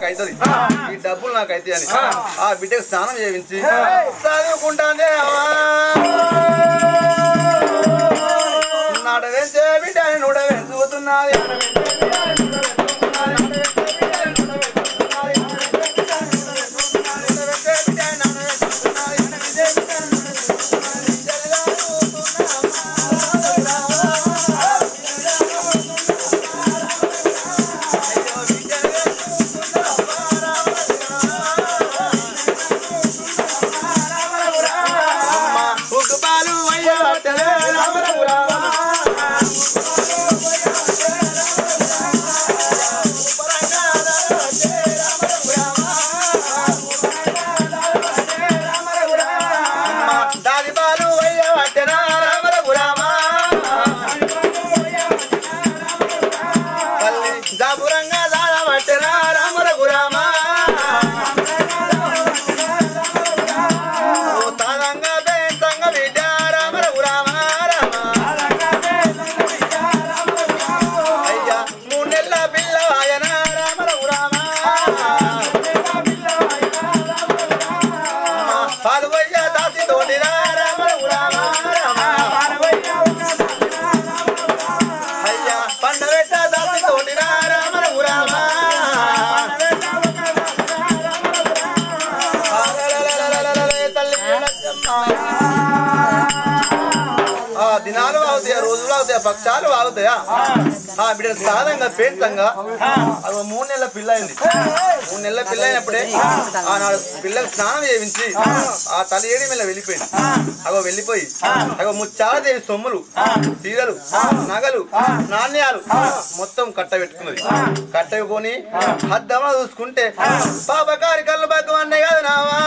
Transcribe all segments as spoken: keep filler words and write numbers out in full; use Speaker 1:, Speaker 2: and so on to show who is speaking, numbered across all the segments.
Speaker 1: అవుతుంది ఈ డబ్బులు నాకు అయితే అని ఆ బిడ్డకు స్నానం చేయించి చదువుకుంటానే నాట వెంచే బిడ్డ నూడ వెంచుతున్నది దినాలు అవుతాయా రోజులు అవుతాయా పక్షాలు అవుతాయా ఆ బిడ్డ సాధంగా పేంతంగా అది మూడు నెలల పిల్ల అయింది మూడు నెలల పిల్ల అయినప్పుడే ఆనాడు పిల్లలకు స్నానం చేయించి ఆ తల్లి ఏడి మీద వెళ్ళిపోయింది అగో వెళ్ళిపోయి అగో ముచ్చాల దేవి సొమ్ములు చీరలు నగలు నాణ్యాలు మొత్తం కట్ట పెట్టుకున్నది కట్టకొని అద్దమా చూసుకుంటే పాపకారి కళ్ళు బగ్గం అన్నే కాదు నావా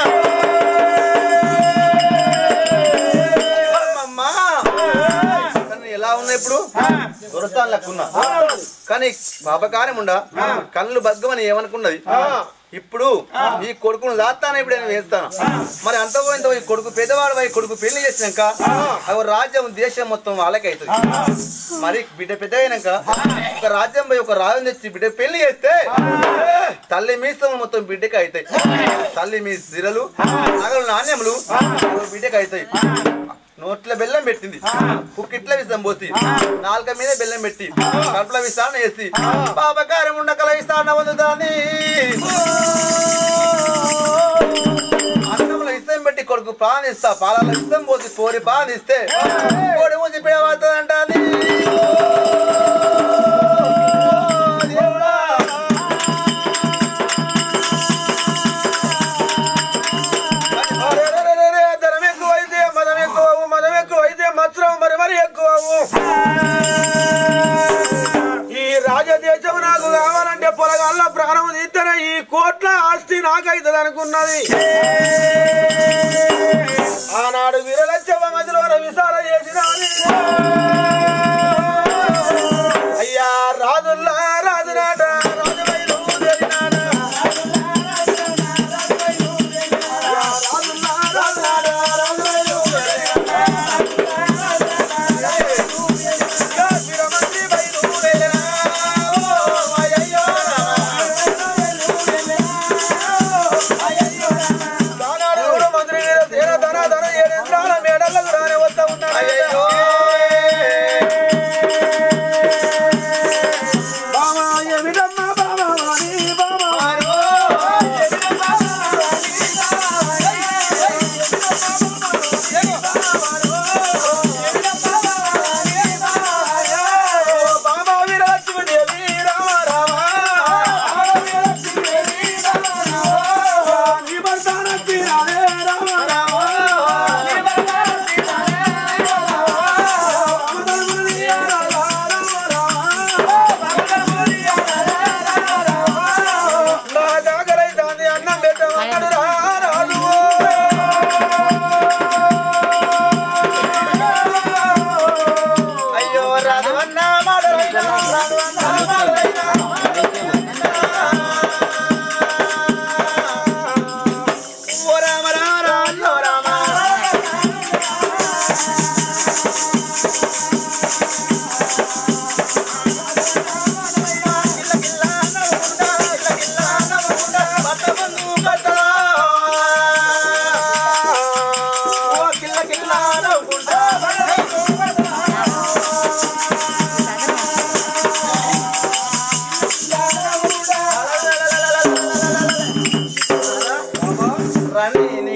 Speaker 1: ఎలా ఉన్నా ఇప్పుడు దొరసాన్ లెక్కున్నా కానీ పాపకారం ఉండ కళ్ళు బగ్గమని ఏమనుకున్నది ఇప్పుడు ఈ కొడుకును దాస్తాను ఇప్పుడు నేను వేస్తాను మరి అంత పోయిందో ఈ కొడుకు పెద్దవాడు ఈ కొడుకు పెళ్లి చేసినాక అవి రాజ్యం దేశం మొత్తం వాళ్ళకి అవుతుంది మరి బిడ్డ పెద్ద అయినాక ఒక రాజ్యం పోయి ఒక రాజు తెచ్చి బిడ్డ పెళ్లి చేస్తే తల్లి మీసం మొత్తం బిడ్డకి అవుతాయి తల్లి మీ సిరలు నగలు నాణ్యములు బిడ్డకి అవుతాయి నోట్ల బెల్లం పెట్టింది కుక్కిట్ల విషం పోసి నాలుక మీద బెల్లం పెట్టి కడుపుల విషాన్ని వేసి పాపకారం ఉండకల విషాన్ని పొందుతాని అన్నంలో విషం పెట్టి కొడుకు ప్రాణిస్తా పాల విషం పోసి కోరి ప్రాణిస్తే కోడి మూసి పిడబడుతుందంటాని ఈ రాజదేశం నాకు కావాలంటే పొలగాల్లో ప్రాణం తీస్తేనే ఈ కోట్ల ఆస్తి నాకైతుంది అనుకున్నది ఆనాడు వీరలచ్చవ మధ్యలో విసార చేసిన అయ్యా రాజుల్లా రాజునాట రాజువైలు తెలినాట రాజుల్లా రాజునాట రాజువైలు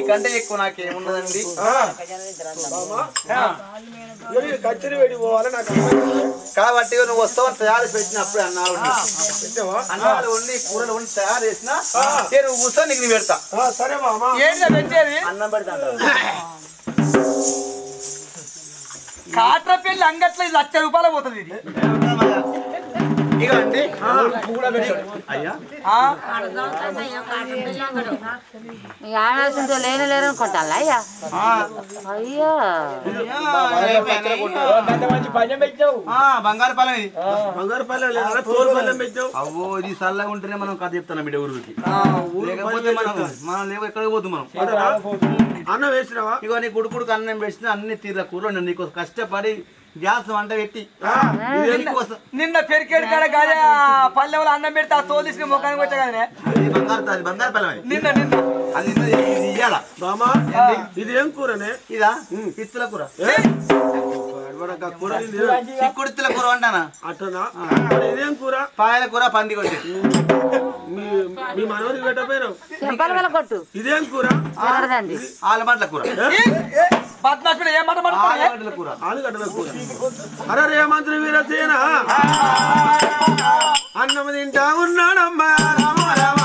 Speaker 1: మీకంటే ఎక్కువ నాకేమున్నదండి
Speaker 2: కచ్చరి వేడి పోవాలి నాకు
Speaker 1: కాబట్టి నువ్వు వస్తావు తయారు పెట్టినప్పుడు అన్నావు అన్నాలు ఉండి కూరలు ఉండి తయారు చేసినా నేను కూర్చో నీకు నీ పెడతా
Speaker 2: సరే మామా
Speaker 3: ఏంటి పెట్టేది
Speaker 1: అన్నం పెడతా
Speaker 3: కాట్ర పెళ్లి అంగట్లో ఇది లక్ష రూపాయలు పోతుంది ఇది
Speaker 1: ఇక అండి అయ్యా
Speaker 4: ఆడాల్సిందో లేని లేరనుకుంటా అయ్యా అయ్యా
Speaker 1: బంగారు పాలెం ఇది
Speaker 2: బంగారు పల్లెం లేదా తోలు పల్లెం పెట్టావు
Speaker 1: అవ్వో ఇది చల్లగా ఉంటేనే మనం కథ చెప్తాను బిడ్డ ఊరికి లేకపోతే మనం మనం లేవు ఎక్కడికి పోదు మనం
Speaker 2: అన్నం వేసినావా
Speaker 1: ఇగో నీ కుడుకుడుకు అన్నం వేసిన అన్ని తీర్ల కూరలు నీకు కష్టపడి గ్యాస్ వంట పెట్టి
Speaker 3: నిన్న పెరికేడు కాడ గాజ పల్లెంలో అన్నం పెడితే ఆ తోలు తీసుకుని ముఖానికి వచ్చా కానీ
Speaker 1: బంగారు అది బంగారు పాలెం
Speaker 3: నిన్న నిన్న
Speaker 1: అది ఇయ్యాలా
Speaker 2: బామా ఇది ఏం కూరనే
Speaker 1: ఇదా ఇత్తుల కూర
Speaker 2: కూర
Speaker 1: చిక్కుడుత్తుల కూర అంటానా
Speaker 2: అట్టనా ఇదేం కూర
Speaker 1: పాయల కూర పంది కొట్టి
Speaker 2: మీ మీ మనవరికి పెట్టపోయినావు
Speaker 4: చెంపల వల్ల కొట్టు
Speaker 2: ఇదేం కూర
Speaker 4: ఎవరిదండి
Speaker 1: ఆలుగడ్డల కూర
Speaker 3: బద్మాసుడు ఏం మాట మాట్లాడుతున్నావు?
Speaker 1: ఆలుగడ్డల కూర
Speaker 2: ఆలుగడ్డల కూర అరే రేమంత్రి వీరసేన అన్నం తింటా ఉన్నాడమ్మా రామ రామ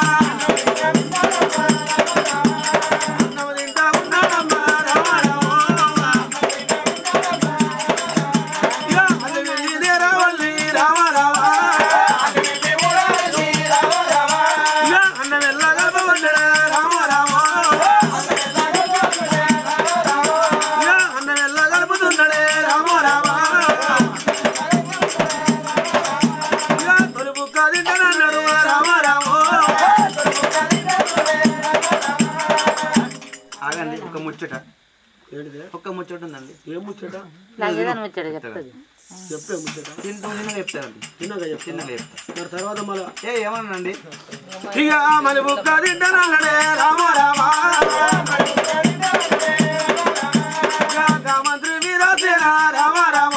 Speaker 2: అన్నం తింటా ఉన్నాడమ్మా రామ రామ ఇక అది వెళ్ళిదే రావల్లి రామ రామ ఇక అన్నం ఎల్లగా ఉన్నాడా రామ రామ ఇక అన్నం ఎల్ల కలుపుతున్నాడే రామ రామ ఇక తొలుపు కాదింటానన్నాడు రామ రామ
Speaker 1: ఆగండి ఒక ముచ్చట
Speaker 2: ఏంటిదే
Speaker 1: ఒక్క ముచ్చట ఉందండి
Speaker 2: ఏం ముచ్చట
Speaker 4: లాగేదని వచ్చాడు చెప్తుంది
Speaker 2: చెప్తే ముచ్చట
Speaker 1: తింటూ తిన్నగా చెప్తారండి
Speaker 2: చిన్నగా చెప్తా
Speaker 1: చిన్నగా చెప్తా
Speaker 2: మరి తర్వాత మళ్ళా
Speaker 1: ఏ ఏమన్నానండి
Speaker 2: ఇక మరి బుక్క తింటానన్నాడే రామ రామ ఇక మంత్రి వీరసేన రామ రామ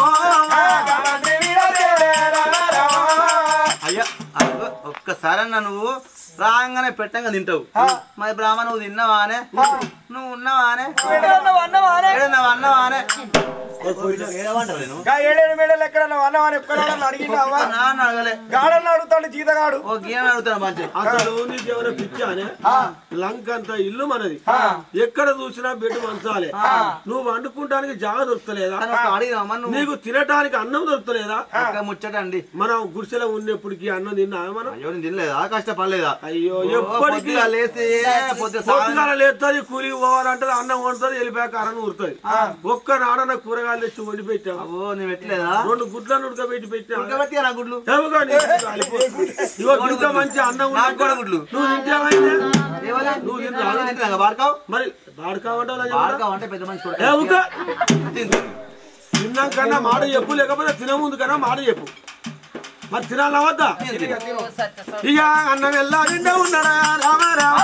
Speaker 1: అయ్యా అదిగో ఒక్కసారన్నా నువ్వు రాగానే పెట్టంగా తింటావు మరి బ్రాహ్మణ నువ్వు తిన్నావానే నువ్వు ఉన్నావానే
Speaker 3: అన్నవా, అన్నవా, అనే.
Speaker 1: ఏడన్నావు అన్నవానే ఏడవంటావు నేను
Speaker 3: గా ఏడేడు మేడలు ఎక్కడ అన్నం అని ఎక్కడ అడిగినావా
Speaker 1: నాన్న అడగలే
Speaker 3: గాడన్న అడుగుతాడు జీతగాడు
Speaker 1: ఓ గీయని అడుగుతాను మంచి
Speaker 2: అసలు నీకెవరో పిచ్చానే లంక అంత ఇల్లు మనది ఎక్కడ చూసినా బెడ్ మంచాలే నువ్వు వండుకుంటానికి జాగ దొరుకుతలేదా
Speaker 1: అడిగినామా నువ్వు
Speaker 2: నీకు తినటానికి అన్నం దొరుకుతలేదా
Speaker 1: ఒక్క ముచ్చట అండి
Speaker 2: మనం గుడిసెలో ఉన్నప్పటికి అన్నం తిన్నా మనం
Speaker 1: అయ్యో నేను తినలేదా కష్టపడలేదా
Speaker 2: అయ్యో
Speaker 1: ఓ,
Speaker 2: ఎప్పటికీ
Speaker 1: పొద్దుగా లేచి పొద్దు
Speaker 2: పొద్దుగాల లేస్తుంది కూలికి పోవాలంటది అన్నం వండుతుంది వెళ్ళిపోయాక అన్నం ఊరుతుంది ఒక్క నాడన కూరగాయలు తెచ్చి వండి పెట్టావు
Speaker 1: ఓ నువ్వు పెట్టలేదా
Speaker 2: రెండు గుడ్లను ఉడకబెట్టి పెట్టావు
Speaker 1: ఉడకబెట్టి నా గుడ్లు
Speaker 2: ఏమోగా నీకు కాలిపోతుంది. ఇగో ఇంత మంచి అన్నం
Speaker 1: నాకు
Speaker 2: ఉంది
Speaker 1: కూడా గుడ్లు
Speaker 2: నువ్వు తింటావైతే
Speaker 1: ఏమన్నా?
Speaker 2: నువ్వు
Speaker 1: నేను
Speaker 2: తింటావా?
Speaker 1: తింటున్నా బాడకావు
Speaker 2: మరి బాడుకావంటావు
Speaker 1: బాడకావు అంటే పెద్ద మనిషి కొడుకు.
Speaker 2: ఏ ఊక
Speaker 1: తింటు.
Speaker 2: తిన్నాం కన్నా మాట చెప్పు లేకపోతే తినముందు కన్నా మాట చెప్పు మరి తినాలా వద్దా ఇక అన్నం వెళ్ళా నిండా ఉన్నాడా రామ రామ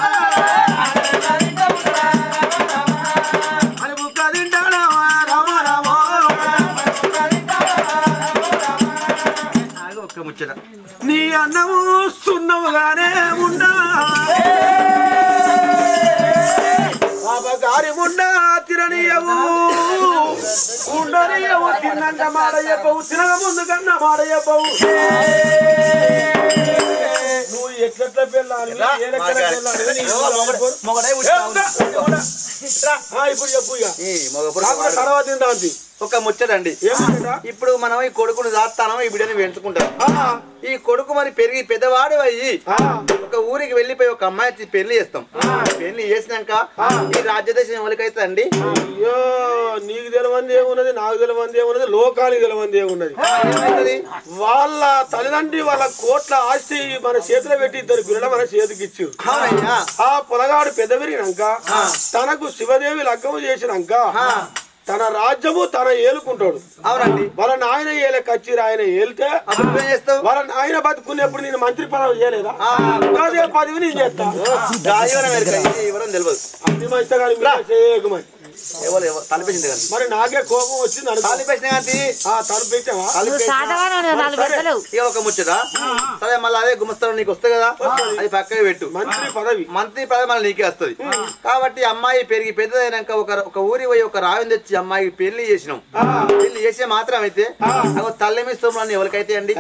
Speaker 2: అని బుక్క తింటాడా రామ రామ
Speaker 1: ఆగు ఒక్క ముచ్చట
Speaker 2: నీ అన్నము సున్నముగానే ఉండా గారి ముండా తిరనీయవు ఉండనీయవు తిన్నంత మాట చెప్పవు తినక ముందు కన్నా మాట చెప్పవు నువ్వు ఎట్లెట్ల పెళ్ళాలి ఏ లెక్కల పెళ్ళాలి నీ
Speaker 1: మొగడే
Speaker 2: ఏ ఉందా? ఆ, ఇప్పుడు చెప్పు ఇక
Speaker 1: ఈ మగ
Speaker 2: కాకుండా
Speaker 1: పురుగు
Speaker 2: తర్వాత తింటా అంది
Speaker 1: ఒక ముచ్చటండి
Speaker 2: ఏమంటా
Speaker 1: ఇప్పుడు మనం ఈ కొడుకును దాస్తానం ఈ బిడ్డని పెంచుకుంటాం ఈ కొడుకు మరి పెరిగి పెద్దవాడు అయ్యి ఒక ఊరికి వెళ్ళిపోయి ఒక అమ్మాయి పెళ్లి చేస్తాం పెళ్లి చేసినాక ఈ రాజ్యదేశం ఎవరికైతే అండి
Speaker 2: అయ్యో నీకు తెలవంది ఏమున్నది నాకు తెలవంది ఏమున్నది లోకానికి తెలవంది ఏమున్నది
Speaker 1: ఏమైతుంది
Speaker 2: వాళ్ళ తల్లిదండ్రి వాళ్ళ కోట్ల ఆస్తి మన చేతిలో పెట్టి ఇద్దరు పిల్లలు మన చేతికి ఇచ్చు
Speaker 1: అవునయ్యా
Speaker 2: ఆ పొలగాడు పెద్ద పెరిగినాక తనకు శివదేవి లగ్గము చేసినాక తన రాజ్యము తన ఏలుకుంటాడు
Speaker 1: అవునండి
Speaker 2: వాళ్ళ నాయన ఏలే కచ్చిరి ఆయన ఏలితే
Speaker 1: అప్పుడు నువ్వేం చేస్తావు
Speaker 2: వాళ్ళ నాయన బతుకునేప్పుడు నేను మంత్రి పదవి చేయలేదా అదే పదవి నేను చేస్తా
Speaker 1: గాయవరం ఎరక, ఇది ఎవరం తెలియదు
Speaker 2: అన్ని మంచిగా కానీ చేయకమని
Speaker 1: ఎవరు ఎవరు తలిపేసింది కానీ
Speaker 2: మరి నాకే కోపం వచ్చింది అనుకో.
Speaker 1: తలిపేసిన కానీ
Speaker 2: ఆ తలుపు పెట్టావా?
Speaker 1: ఇక ఒక ముచ్చట సరే మళ్ళీ అదే గుమస్తాను నీకు వస్తుంది కదా అది పక్కకి పెట్టు.
Speaker 2: మంత్రి పదవి
Speaker 1: మంత్రి పదవి మళ్ళీ నీకే వస్తుంది కాబట్టి అమ్మాయి పెరిగి పెద్దదైనాక ఒక ఒక ఊరి పోయి ఒక రావిని తెచ్చి అమ్మాయికి పెళ్లి చేసినాం. పెళ్లి చేసే మాత్రం అయితే తల్లి మీ సోమరాన్ని ఎవరికైతే అండి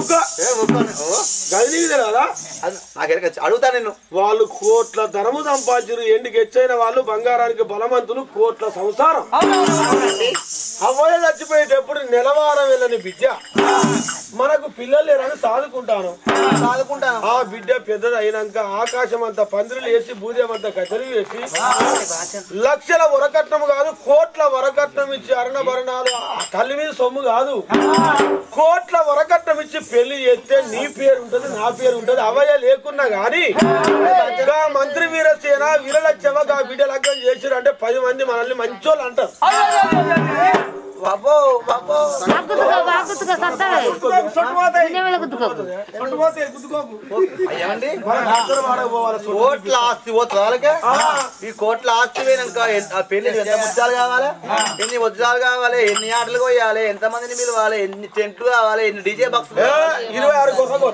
Speaker 1: అడుగుతా నేను.
Speaker 2: వాళ్ళు కోట్ల ధరము సంపాదించారు. ఎండికి ఎచ్చైన వాళ్ళు బంగారానికి బలవంతులు కోట్ల సంసారం. అవ్వయ చచ్చిపోయేటప్పుడు నెలవారం వెళ్ళని బిడ్డ మనకు పిల్లలు లేరని సాదుకుంటాను
Speaker 1: సాదుకుంటాను
Speaker 2: ఆ బిడ్డ పెద్దది అయినాక ఆకాశం అంతా పందిరులు వేసి భూదేవం అంతా కచరి వేసి లక్షల వరకట్నం కాదు కోట్ల వరకట్నం ఇచ్చి అరణభరణాలు తల్లి మీద సొమ్ము కాదు కోట్ల వరకట్నం ఇచ్చి పెళ్లి చేస్తే నీ పేరు ఉంటది నా పేరు ఉంటది. అవయ లేకున్నా గాని మంత్రి వీరసేన వీరలక్ష్మ ఆ బిడ్డ లగ్గం చేసిరు అంటే పది మంది మనల్ని మంచోళ్ళు అంటారు.
Speaker 1: కోట్ల ఆస్తి పోతుందా? ఈ కోట్ల ఆస్తి పోయినాక పెళ్లి ఎంత ముద్దాలు కావాలి, ఎన్ని వజ్రాలు కావాలి, ఎన్ని ఆటలు పోయాలి, ఎంత మందిని పిలవాలి, ఎన్ని టెంట్లు కావాలి, ఎన్ని డీజే బాక్స్
Speaker 2: ఇరవై ఆరు గొర్రెలు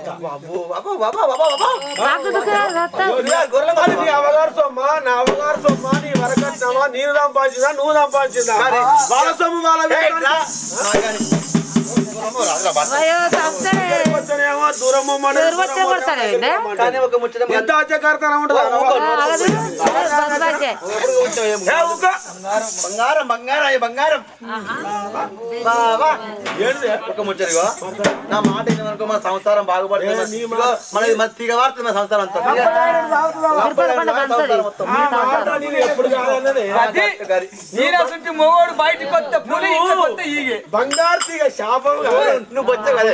Speaker 2: నీ అవగారు సొమ్మా నా అవగారు సొమ్మా నీ వరకట్నమా నేను సంపాదించిందా నువ్వు సంపాదించిందా వాళ్ళ సొమ్ము వాళ్ళ ఎంత ఆచకారతనం ఉంటుంది.
Speaker 1: బంగారం బంగారం అయ్యి బంగారం ఒక ముచ్చరిగా నా మాట ఏంటనుకో మన సంసారం బాగుపడుతుంది. మనది మన తీగ వాడుతుంది మన సంసారం అంతా.
Speaker 3: మొగోడు బయటకు వస్తే పులి వస్తే ఈగే
Speaker 2: బంగారు తీగ శాపం
Speaker 1: నువ్వు వచ్చా కదా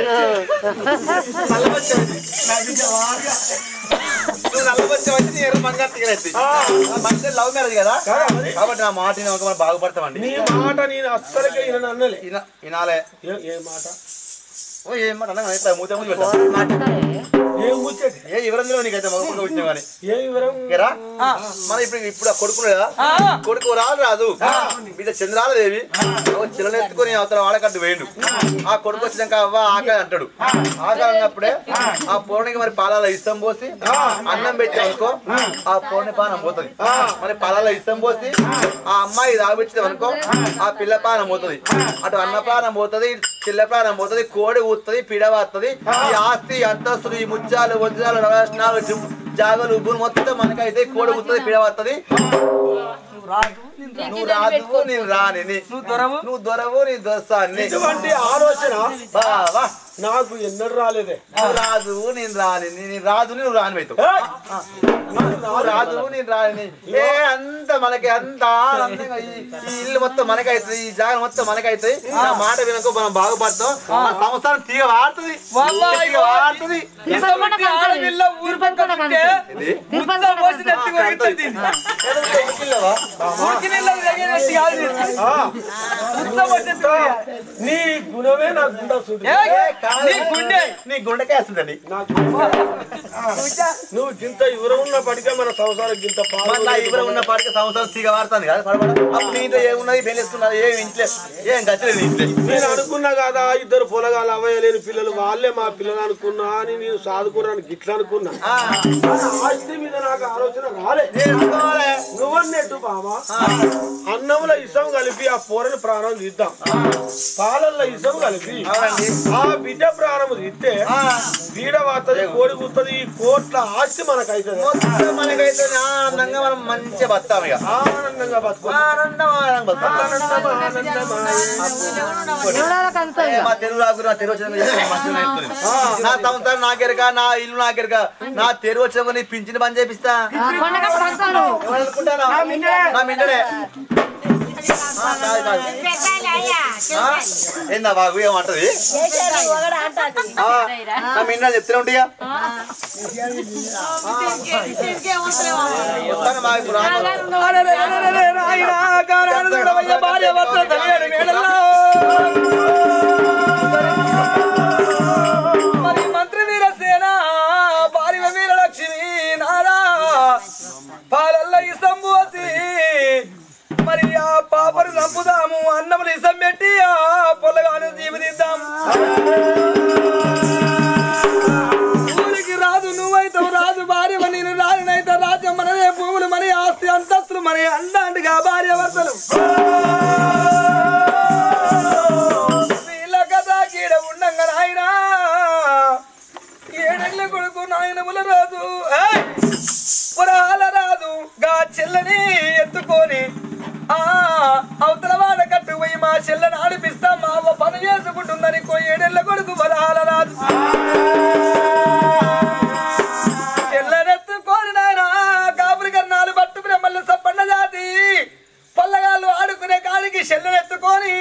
Speaker 1: లవ్ మ్యారేజ్ కదా కాబట్టి నా మాట మనం బాగుపడతామండి.
Speaker 2: నీ మాట నేను అస్సలకే వినలే.
Speaker 1: వినాలే
Speaker 2: ఏ మాట
Speaker 1: ఏం మాట మూత ముందు ఏ వివరంలో నీకైతే మగ వచ్చినా కానీ
Speaker 2: ఏ వివరం
Speaker 1: మన ఇప్పుడు ఇప్పుడు కొడుకు కదా కొడుకు రాదు రాదు బిడ్డ చంద్రాలదేవి చిల్లలు ఎత్తుకొని అవతల వాడకట్టు వేయండు. ఆ కొడుకు వచ్చినాక అవ్వ ఆకలి అంటాడు. ఆకలి అన్నప్పుడే ఆ పూర్ణికి మరి పాలాల ఇష్టం పోసి అన్నం పెట్టామనుకో ఆ పూర్ణి పానం పోతుంది. మరి పాలాల ఇష్టం పోసి ఆ అమ్మాయి తాగిపించామనుకో ఆ పిల్ల పానం పోతుంది. అటు అన్న ప్రాణం పోతుంది, చిల్ల ప్రాణం పోతుంది, కోడి ఊస్తుంది, పిడ వస్తుంది. ఈ ఆస్తి అంతస్తులు ఈ ముత్యాలు వజ్రాలు రవరత్నాలు జాగలు భూమి మొత్తం మనకైతే కోడి ఊస్తుంది, పిడ వస్తుంది. నువ్వు రాదు నేను రాని నువ్వు దొరవు నువ్వు దొరవు నీ దోస్తాన్ని.
Speaker 2: ఇటువంటి ఆలోచన
Speaker 1: బావా
Speaker 2: నాకు ఎన్నడూ రాలేదే.
Speaker 1: నువ్వు రాదు నేను రాని నేను రాదు నువ్వు రాని అవుతావు. నువ్వు రాదు నేను రాని ఏ అంత మనకి అంత ఆనందంగా ఈ ఇల్లు మొత్తం మనకైతుంది, ఈ జాగ మొత్తం మనకైతుంది. నా మాట వినకో మనం బాగుపడతాం. మన సంవత్సరం తీగ వాడుతుంది వాడుతుంది.
Speaker 2: నీ గుణమే నా గుండె
Speaker 1: నీ గుండెకే వస్తుందండి.
Speaker 2: నువ్వు గింత ఇవర ఉన్న పడికే మన సంవత్సరం గింత
Speaker 1: ఇవర ఉన్న పడికే సంవత్సరం తీగ వాడుతుంది కదా. అప్పుడు నీతో ఏమున్నది పెళ్ళేసుకున్నది ఏం ఇంట్లో ఏం గచ్చలేదు ఇంట్లో.
Speaker 2: నేను అనుకున్నా కదా ఇద్దరు పొలగాలు అవ్వలేని పిల్లలు వాళ్ళే మా పిల్లలు అనుకున్నా అని నేను సాదుకున్నాను గిట్లా అనుకున్నా. ఆస్తి మీద నాకు ఆలోచన రాలే. నువ్వన్నట్టు బాబా అన్నంలో ఇసం కలిపి ఆ పూరని ప్రాణం తీద్దాం, పాలల్లో ఇసం కలిపి ఆ బిడ్డ ప్రాణం తీస్తే బీడ వాడుతుంది, కోడి కూతుంది. ఈ కోట్ల ఆస్తి మనకైతుంది.
Speaker 1: మనకైతే ఆనందంగా మనం మంచిగా బతాం. ఇక
Speaker 2: ఆనందంగా బతుకు
Speaker 1: ఆనందం ఆనందం మా తెలుగు రాకు నా తెలుగు వచ్చిన నా సంవత్సరం నాకెరక నా ఇల్లు నాకెరక నా తెరువు వచ్చిన నీ పింఛన్ బంద్ చేపిస్తా అనుకుంటానా నా మిండడే ఏందా బాబు ఏమంటది నా మిండ చెప్తూనే ఉంటాయా
Speaker 3: మరి మంత్రి వీరసేన భార్య వీరలక్ష్మి నారా పాలల్ల ఇసం పోసి మరి ఆ నాయనా ఏడెళ్ళ కొడుకు నాయనముల రాదు పురాల రాదు గా చెల్లని ఎత్తుకొని ఆ అవతల వాడ కట్టు పోయి మా చెల్లని ఆడిపిస్తా మా అవ్వ పని చేసుకుంటుందని కో ఏడెళ్ళ కొడుకు వరాల రాదు చెల్లనెత్తుకొని నాయన కాపురి కర్ణాలు పట్టు బ్రహ్మల్ని సప్పన్న జాతి పల్లగాళ్ళు ఆడుకునే కాడికి చెల్లెనెత్తుకొని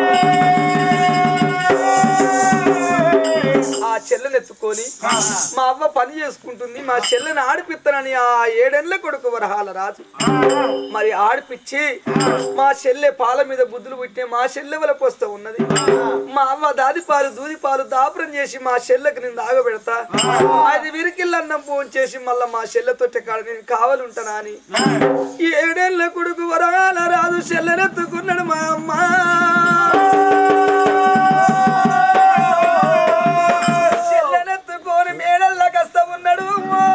Speaker 3: ఆ చెల్లెనెత్తుకొని మా అవ్వ పని చేసుకుంటుంది మా చెల్లెని ఆడిపిస్తానని ఆ ఏడేళ్ల కొడుకు వరహాల రాజు మరి ఆడిపిచ్చి మా చెల్లె పాల మీద బుద్ధులు పుట్టే మా చెల్లె వల పోస్తా ఉన్నది మా అవ్వ దాది పాలు దూది పాలు దాపురం చేసి మా చెల్లెకి నేను దాగబెడతా అది విరికిల్లన్నం ఫోన్ చేసి మళ్ళా మా చెల్లెతోటి కాడ నేను కావాలంటానా అని ఈ ఏడేళ్ల కొడుకు వరహాల రాజు చెల్లెనెత్తుకున్నాడు మా అమ్మ చెల్లెనెత్తుకొని మేడల్ల కస్త ఉన్నాడు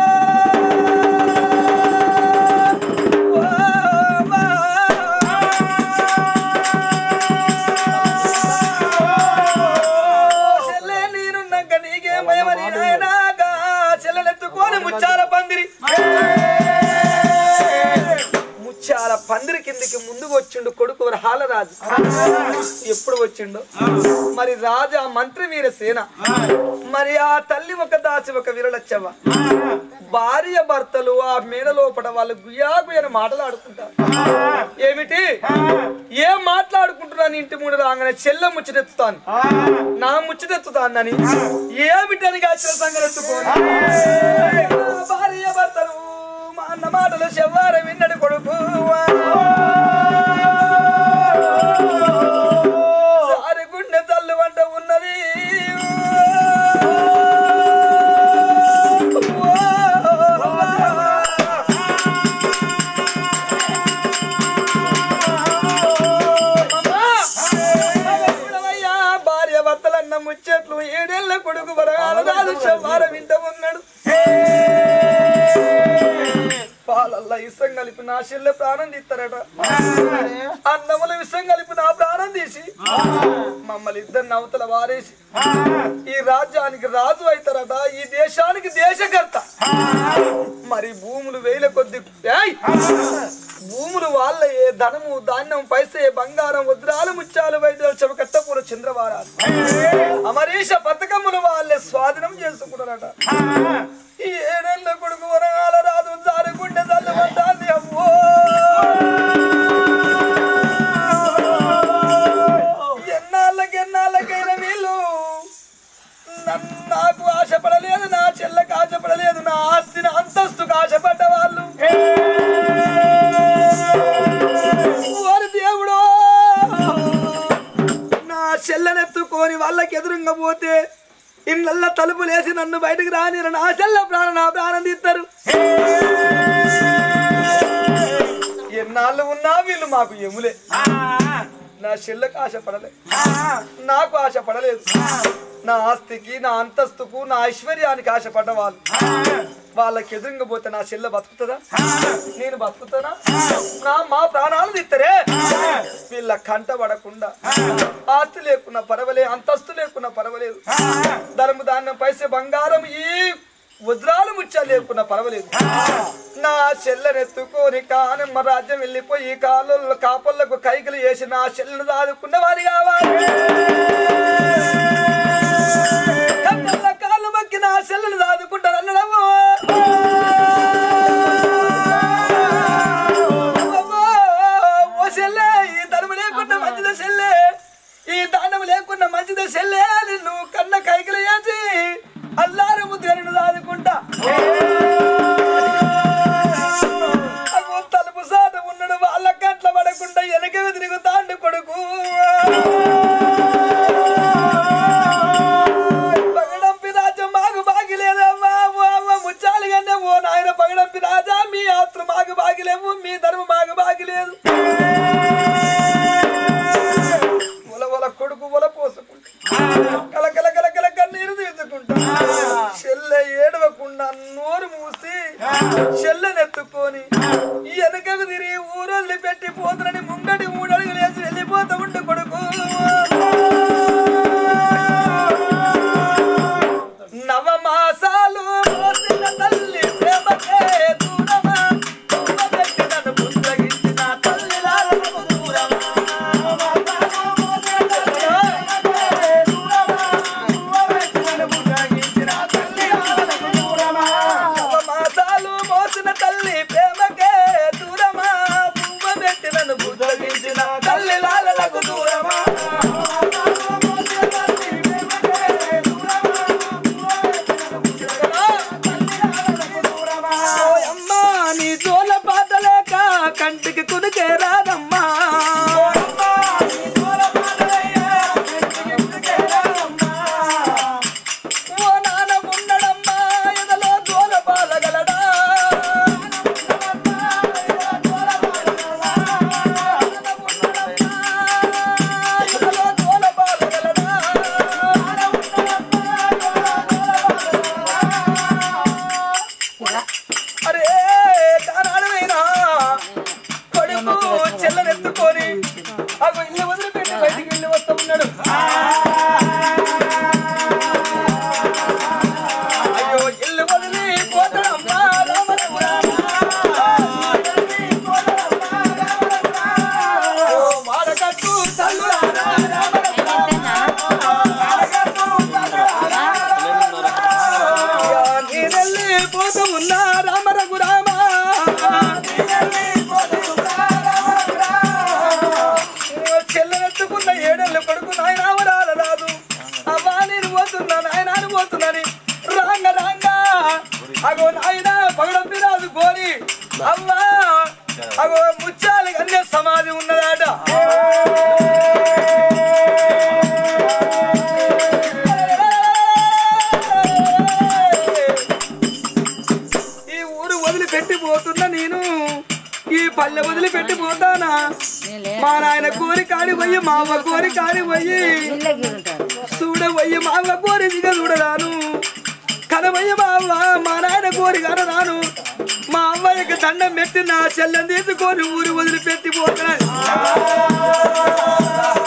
Speaker 3: చెల్లె నేనున్నాక నీకేమయమని నాయనాగా చెల్లెనెత్తుకొని ముచ్చాల పందిరి ముచ్చాల పందిరి కిందికి ముందుకు వచ్చిండు కొడుకు వరహాలరాజు ఎప్పుడు వచ్చిండు మరి రాజా మంత్రి వీరసేన మరి ఆ తల్లి ఒక దాసి ఒక విరలచ్చవ్వ భార్య భర్తలు ఆ మేడ లోపల వాళ్ళు గుయాగుయని మాటలాడుకుంటారు ఏమిటి ఏం మాట్లాడుకుంటున్నాను ఇంటి ముందు రాగానే చెల్లె ముచ్చటెత్తుతాను నా ముచ్చటెత్తుతానని ఏమిటని గాచిన సంగరెత్తుకోని భార్య భర్తలు మా అన్న మాటలు చెవ్వార విన్నడు కొడుకు సారి గుండె తల్లు వంట ఉన్నది భార్య భర్తలన్న ముచ్చట్లు ఏడేళ్ల కొడుకు వరగాలు చెవ్వార వింట ఉన్నాడు పాలల్లా ఇసం కలిపి నా చెల్లె ప్రాణం తీస్తారట అన్నముల విషం కలిపి నా ప్రాణం తీసి మమ్మల్ని ఇద్దరిని అవతల వారేసి ఈ రాజ్యానికి రాజు అవుతారట ఈ దేశానికి దేశకర్త మరి భూములు వేల కొద్ది భూములు వాళ్ళ ఏ ధనము ధాన్యం పైసే బంగారం వజ్రాలు ముత్యాలు వైద్యులు చెవకట్టపూర చంద్రవారాలు అమరీష పథకములు వాళ్ళే స్వాధీనం చేసుకున్నారట ఈ ఏడేళ్ల కొడుకు వరగాల రాదు జారుకుంటే చల్లబడ్డాది అమ్మో ఎన్నాళ్ళకి ఎన్నాళ్ళకైనా వీళ్ళు నాకు ఆశపడలేదు నా చెల్లెకి ఆశపడలేదు నా ఆస్తిని అంతస్తుకు ఆశపడ్డ వాళ్ళు వారి దేవుడు నా చెల్లెనెత్తుకొని వాళ్ళకి ఎదురుగా పోతే ఇళ్ళల్లో తలుపులేసి నన్ను బయటకు రాని నా చెల్ల ప్రాణం నా ప్రాణం తీస్తారు ఎన్నాళ్ళు ఉన్నా వీళ్ళు మాకు ఎములే నా చెల్లెకు ఆశపడలే నాకు ఆశపడలేదు నా ఆస్తికి నా అంతస్తుకు నా ఐశ్వర్యానికి ఆశపడ్డ వాళ్ళు వాళ్ళకి ఎదురుగా పోతే నా చెల్లె బతుకుతుందా నేను బతుకుతానా నా మా ప్రాణాలు తీస్తారే వీళ్ళ కంట పడకుండా ఆస్తి లేకున్నా పర్వాలేదు అంతస్తు లేకున్నా పర్వాలేదు ధర్మ ధాన్యం పైసే బంగారం ఈ వజ్రాలు ముచ్చా లేకున్నా పర్వాలేదు నా చెల్లెనెత్తుకొని కానమ్మ రాజ్యం వెళ్ళిపోయి కాళ్ళ కాపళ్ళకు కైకలు వేసి నా చెల్లెను దాదుకున్న వారి కావాలి కాళ్ళు మక్కి నా చెల్లెను దాదుకుంటారు అన్నడమ్మో ఓ చెల్లె ఈ ధర్మ లేకుండా మంచిద చెల్లె ఈ దానం లేకుండా మంచిద చెల్లె నిన్ను కన్న కైకలు వేసి అల్లారు ముద్దుగా దాదుకుంటా తలుపు సాట ఉన్నాడు వాళ్ళ కంట్ల పడకుండా వెనక తిరుగుతాండు కొడుకు పల్లె వదిలిపెట్టి పోతానా మా నాయన కోరి కాడి పోయి మా అవ్వ కోరి కాడి పోయి చూడ పోయి మా అవ్వ కోరి దిగ చూడరాను కనవయ్య మా అవ్వ మా నాయన కోరి కనరాను మా అవ్వకి దండం పెట్టి నా చెల్లెని తీసుకొని ఊరు వదిలిపెట్టి పోతాను